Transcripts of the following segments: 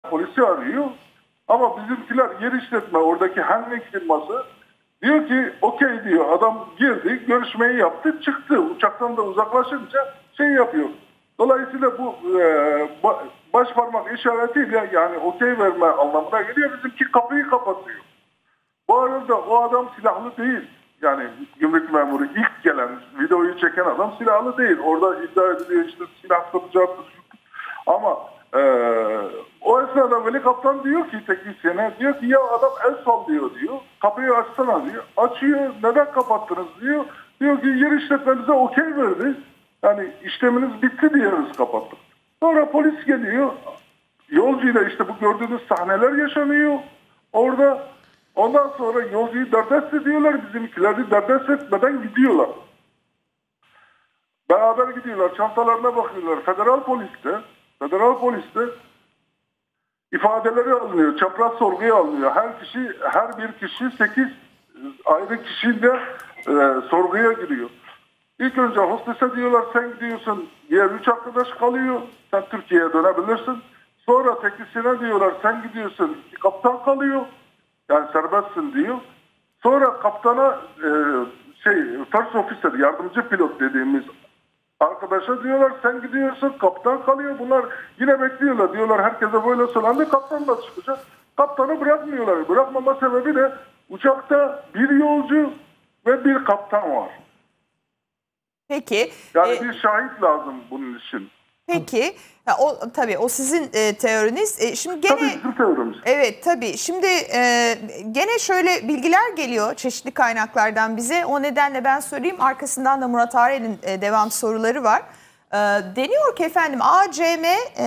polisi arıyor. Ama bizimkiler yer işletme, oradaki Henrik firması diyor ki okey diyor. Adam girdi, görüşmeyi yaptı, çıktı. Uçaktan da uzaklaşınca şey yapıyor. Dolayısıyla bu baş parmak işaretiyle yani okey verme anlamına geliyor. Bizimki kapıyı kapatıyor. Bu arada o adam silahlı değil. Yani gümrük memuru ilk gelen videoyu çeken adam silahlı değil. Orada iddia ediliyor işte silah tutacaktır. Ama o esnada Veli Kaptan diyor ki teknisyene diyor ki ya adam el sallıyor diyor. Kapıyı açsana diyor. Açıyor. Neden kapattınız diyor. Diyor ki yer işletmenize okey verdi. Yani işleminiz bitti diyoruz kapattık. Sonra polis geliyor. Yolcuyla işte bu gördüğünüz sahneler yaşanıyor. Orada ondan sonra yolcuyu derdest ediyorlar. Bizimkileri derdest etmeden gidiyorlar. Beraber gidiyorlar. Çantalarına bakıyorlar. Federal poliste ifadeleri alınıyor. Çapraz sorguya alınıyor. Her bir kişi 8 ayrı kişiyle sorguya giriyor. İlk önce hostese diyorlar sen gidiyorsun. Diğer 3 arkadaş kalıyor. Sen Türkiye'ye dönebilirsin. Sonra teknisyene diyorlar sen gidiyorsun. Kaptan kalıyor. Yani serbestsin diyor. Sonra kaptana first officer, yardımcı pilot dediğimiz arkadaşa diyorlar sen gidiyorsun, kaptan kalıyor. Bunlar yine bekliyorlar. Diyorlar herkese böyle söylendi. Kaptan da çıkacak. Kaptanı bırakmıyorlar. Bırakmama sebebi de uçakta bir yolcu ve bir kaptan var. Peki. Yani bir şahit lazım bunun için. Peki. Tabii o sizin teoriniz. Şimdi gene tabii bizim teorimiz. Evet tabii. Şimdi gene şöyle bilgiler geliyor çeşitli kaynaklardan bize. O nedenle ben söyleyeyim. Arkasından da Murat Arel'in devam soruları var. Deniyor ki efendim ACM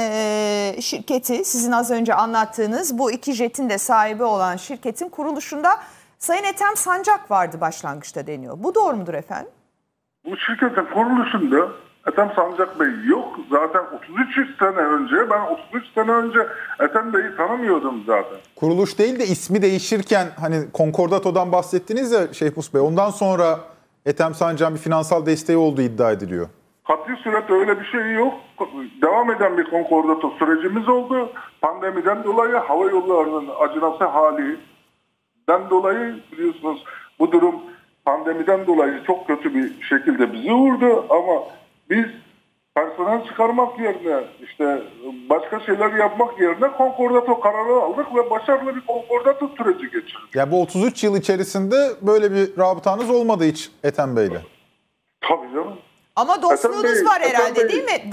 şirketi sizin az önce anlattığınız bu iki jetin de sahibi olan şirketin kuruluşunda Sayın Ethem Sancak vardı başlangıçta deniyor. Bu doğru mudur efendim? Bu şirketin kuruluşunda Ethem Sancak Bey yok. Zaten 33 sene önce, ben 33 sene önce Ethem Bey'i tanımıyordum zaten. Kuruluş değil de ismi değişirken hani Concordato'dan bahsettiniz ya Şeyh Mus Bey. Ondan sonra Ethem Sancak'ın bir finansal desteği olduğu iddia ediliyor. Katli surette öyle bir şey yok. Devam eden bir Concordato sürecimiz oldu. Pandemiden dolayı hava yollarının acınası halinden dolayı biliyorsunuz bu durum pandemiden dolayı çok kötü bir şekilde bizi vurdu ama biz personel çıkarmak yerine işte başka şeyler yapmak yerine Concordato kararı aldık ve başarılı bir Concordato süreci geçirdik. Ya bu 33 yıl içerisinde böyle bir rabıtanız olmadı hiç Ethem Bey'le. Tabii canım. Ama dostluğunuz var herhalde değil mi?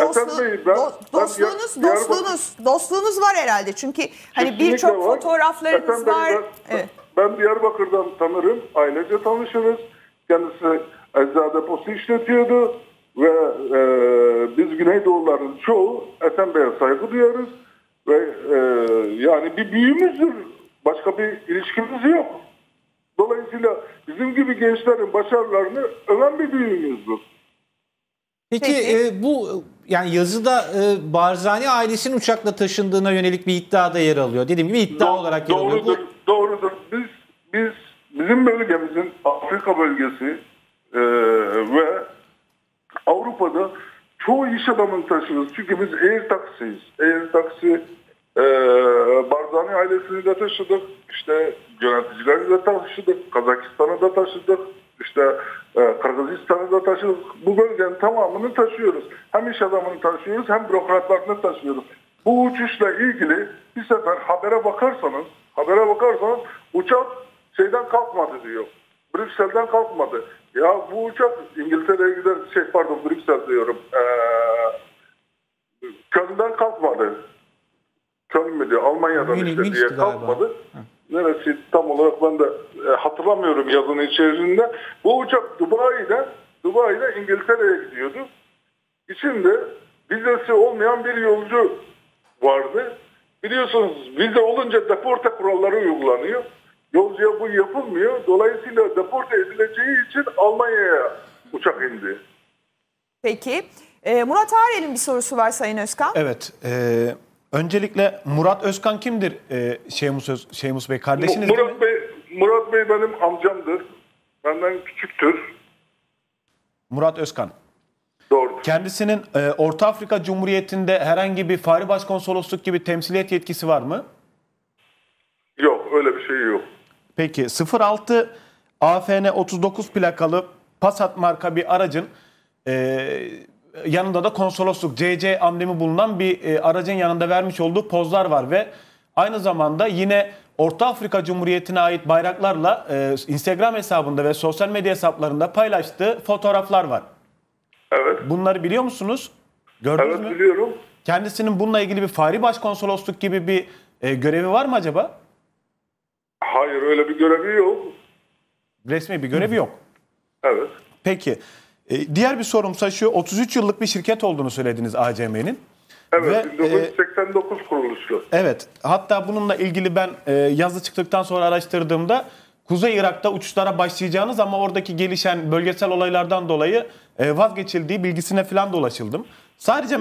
Dostluğunuz var herhalde. Çünkü hani birçok fotoğraflarınız var. Evet. Ben Diyarbakır'dan tanırım. Ailece tanışırız. Kendisi eczacı deposu işletiyordu. Ve biz Güneydoğuların çoğu Ethem Bey'e saygı duyarız. Ve yani bir büyüğümüzdür. Başka bir ilişkimiz yok. Dolayısıyla bizim gibi gençlerin başarılarını öven bir büyüğümüzdür. Peki bu yani yazıda Barzani ailesinin uçakla taşındığına yönelik bir iddia da yer alıyor. Dediğim gibi iddia olarak yer alıyor. Doğrudur. Bizim bölgemizin Afrika bölgesi ve Avrupa'da çoğu iş adamını taşıyoruz. Çünkü biz Air Taxi'yiz. Air Taxi Barzani ailesini de taşıdık. İşte yöneticileri de taşıdık. Kazakistan'ı da taşıdık. İşte Kırgızistan'ı da taşıyoruz. Bu bölgenin tamamını taşıyoruz. Hem iş adamını taşıyoruz hem bürokratlarını taşıyoruz. Bu uçuşla ilgili bir sefer habere bakarsanız uçak şeyden kalkmadı diyor. Brüksel'den kalkmadı. Ya bu uçak İngiltere'ye gider Brüksel diyorum. Köln'den kalkmadı. Köln mi diyor? Almanya'dan işte diye kalkmadı. Neresi tam olarak ben de hatırlamıyorum yazının içerisinde. Bu uçak Dubai'de İngiltere'ye gidiyordu. İçinde vizesi olmayan bir yolcu vardı. Biliyorsunuz vize olunca deporte kuralları uygulanıyor. Yolcuya bu yapılmıyor. Dolayısıyla deporte edileceği için Almanya'ya uçak indi. Peki. Murat Arel'in bir sorusu var Sayın Özkan. Evet. Öncelikle Murat Özkan kimdir Şeymus Bey? Kardeşiniz değil mi? Murat Bey benim amcamdır. Benden küçüktür. Murat Özkan. Doğrudur. Kendisinin Orta Afrika Cumhuriyeti'nde herhangi bir fari başkonsolosluk gibi temsiliyet yetkisi var mı? Yok, öyle bir şey yok. Peki 06 AFN 39 plakalı Passat marka bir aracın yanında da konsolosluk CC amblemi bulunan bir aracın yanında vermiş olduğu pozlar var ve aynı zamanda yine Orta Afrika Cumhuriyeti'ne ait bayraklarla Instagram hesabında ve sosyal medya hesaplarında paylaştığı fotoğraflar var. Evet. Bunları biliyor musunuz? Gördünüz mü? Evet, biliyorum. Kendisinin bununla ilgili bir fari başkonsolosluk gibi bir görevi var mı acaba? Hayır, öyle bir görevi yok. Resmi bir görevi yok. Evet. Peki. Diğer bir sorumsa şu, 33 yıllık bir şirket olduğunu söylediniz ACM'nin. Evet, Ve, 1989 kuruluşlu. Evet. Hatta bununla ilgili ben yazı çıktıktan sonra araştırdığımda Kuzey Irak'ta uçuşlara başlayacağınız ama oradaki gelişen bölgesel olaylardan dolayı vazgeçildiği bilgisine falan da ulaşıldım. Sadece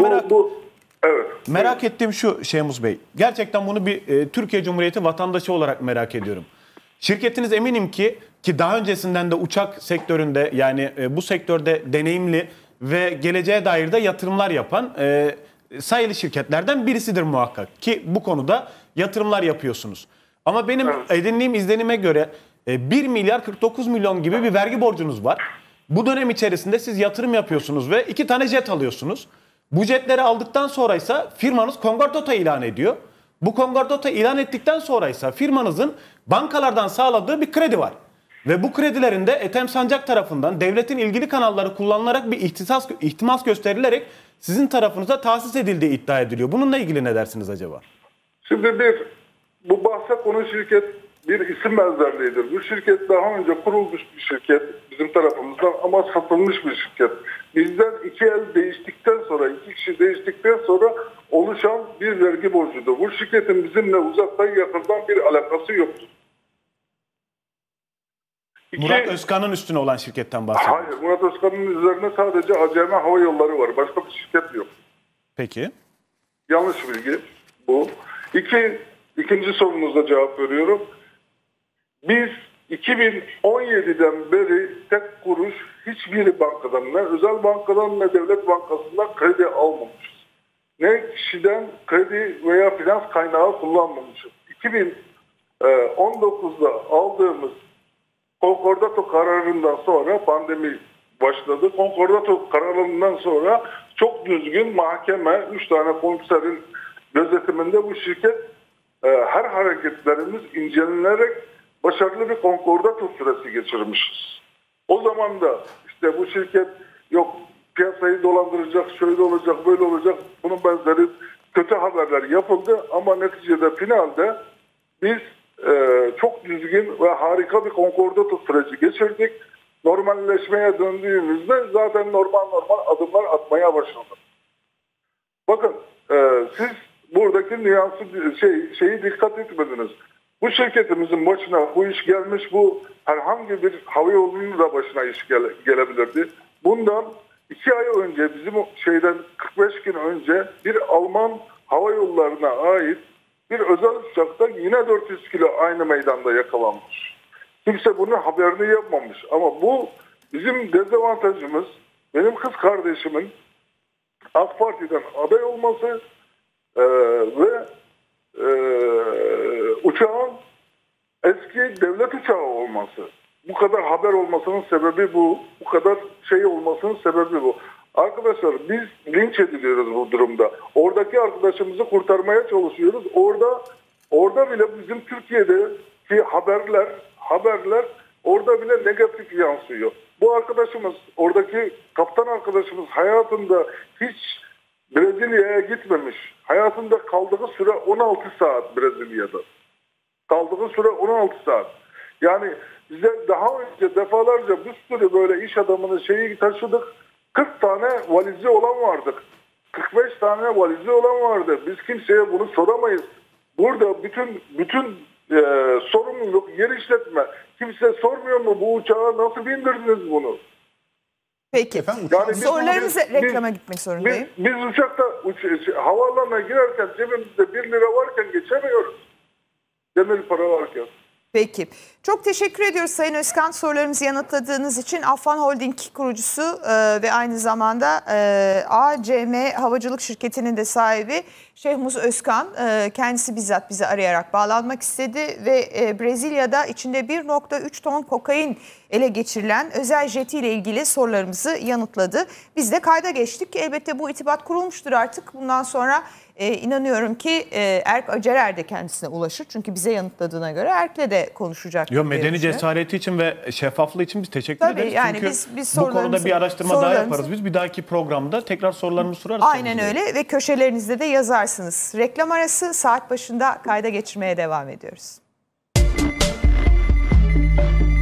merak ettiğim şu Şehmus Bey. Gerçekten bunu bir Türkiye Cumhuriyeti vatandaşı olarak merak ediyorum. Şirketiniz eminim ki daha öncesinden de uçak sektöründe yani bu sektörde deneyimli ve geleceğe dair de yatırımlar yapan sayılı şirketlerden birisidir muhakkak. Ki bu konuda yatırımlar yapıyorsunuz. Ama benim edindiğim izlenime göre 1 milyar 49 milyon gibi bir vergi borcunuz var. Bu dönem içerisinde siz yatırım yapıyorsunuz ve 2 tane jet alıyorsunuz. Bu jetleri aldıktan sonra ise firmanız Kongordota ilan ediyor. Bu Kongordota ilan ettikten sonra ise firmanızın bankalardan sağladığı bir kredi var. Ve bu kredilerin de Ethem Sancak tarafından devletin ilgili kanalları kullanılarak bir ihtimas gösterilerek sizin tarafınıza tahsis edildiği iddia ediliyor. Bununla ilgili ne dersiniz acaba? Şimdi bu bahse konu şirket bir isim benzerliğidir. Bu şirket daha önce kurulmuş bir şirket bizim tarafımızdan ama satılmış bir şirket. Bizden 2 el değiştikten sonra, 2 kişi değiştikten sonra oluşan bir vergi borcudur. Bu şirketin bizimle uzaktan yakından bir alakası yoktur. Murat Özkan'ın üstüne olan şirketten bahsediyoruz. Hayır, Murat Özkan'ın üzerine sadece ACM Hava Yolları var. Başka bir şirket yok. Peki. Yanlış bilgi bu. İkinci sorunuza cevap veriyorum. Biz 2017'den beri tek kuruş hiçbir bankadan, ne özel bankadan ne devlet bankasından kredi almamışız. Ne kişiden kredi veya finans kaynağı kullanmamışız. 2019'da aldığımız Konkordato kararından sonra pandemi başladı. Konkordato kararından sonra çok düzgün mahkeme, 3 tane komiserin gözetiminde bu şirket her hareketlerimiz incelenerek başarılı bir konkordato süresi geçirmişiz. O zaman da işte bu şirket yok piyasayı dolandıracak, şöyle olacak, böyle olacak, bunun benzeri kötü haberler yapıldı ama neticede finalde biz çok düzgün ve harika bir konkordato süreci geçirdik. Normalleşmeye döndüğümüzde zaten normal adımlar atmaya başladık. Bakın siz buradaki nüansı şeyi dikkat etmediniz. Bu şirketimizin başına bu iş gelmiş, bu herhangi bir havayolunun da başına iş gelebilirdi. Bundan 2 ay önce bizim 45 gün önce bir Alman hava yollarına ait bir özel uçakta yine 400 kilo aynı meydanda yakalanmış. Kimse bunun haberini yapmamış. Ama bu bizim dezavantajımız. Benim kız kardeşimin AK Parti'den aday olması ve uçağın eski devlet uçağı olması. Bu kadar haber olmasının sebebi bu. Bu kadar şey olmasının sebebi bu. Arkadaşlar biz linç ediliyoruz bu durumda. Oradaki arkadaşımızı kurtarmaya çalışıyoruz. Orada bile bizim Türkiye'deki haberler orada bile negatif yansıyor. Bu arkadaşımız, oradaki kaptan arkadaşımız hayatında hiç Brezilya'ya gitmemiş. Hayatında kaldığı süre 16 saat Brezilya'da. Kaldığı süre 16 saat. Yani bize daha önce defalarca bir sürü böyle iş adamını taşıdık. 40 tane valizi olan vardı. 45 tane valizi olan vardı. Biz kimseye bunu soramayız. Burada bütün sorumluluk yer işletme. Kimse sormuyor mu bu uçağa nasıl bindirdiniz bunu? Peki. Efendim, Yani sorularımıza reklama gitmek zorundayım. Biz uçakta havaalanına girerken cebimizde 1 lira varken geçemiyoruz. Demir para varken. Peki. Çok teşekkür ediyoruz Sayın Özkan sorularımızı yanıtladığınız için. Affan Holding kurucusu ve aynı zamanda ACM Havacılık Şirketi'nin de sahibi Şehmus Özkan kendisi bizzat bizi arayarak bağlanmak istedi ve Brezilya'da içinde 1,3 ton kokain ele geçirilen özel jetiyle ilgili sorularımızı yanıtladı. Biz de kayda geçtik. Elbette bu irtibat kurulmuştur artık. Bundan sonra inanıyorum ki Erk Acerer de kendisine ulaşır. Çünkü bize yanıtladığına göre Erk'le de konuşacak. Yok, medeni cesareti için ve şeffaflığı için biz teşekkür ederiz. Yani Çünkü biz bu konuda bir araştırma daha yaparız. Biz bir dahaki programda tekrar sorularımızı sorarız. Aynen öyle ve köşelerinizde de yazarsınız. Reklam arası, saat başında kayda geçirmeye devam ediyoruz.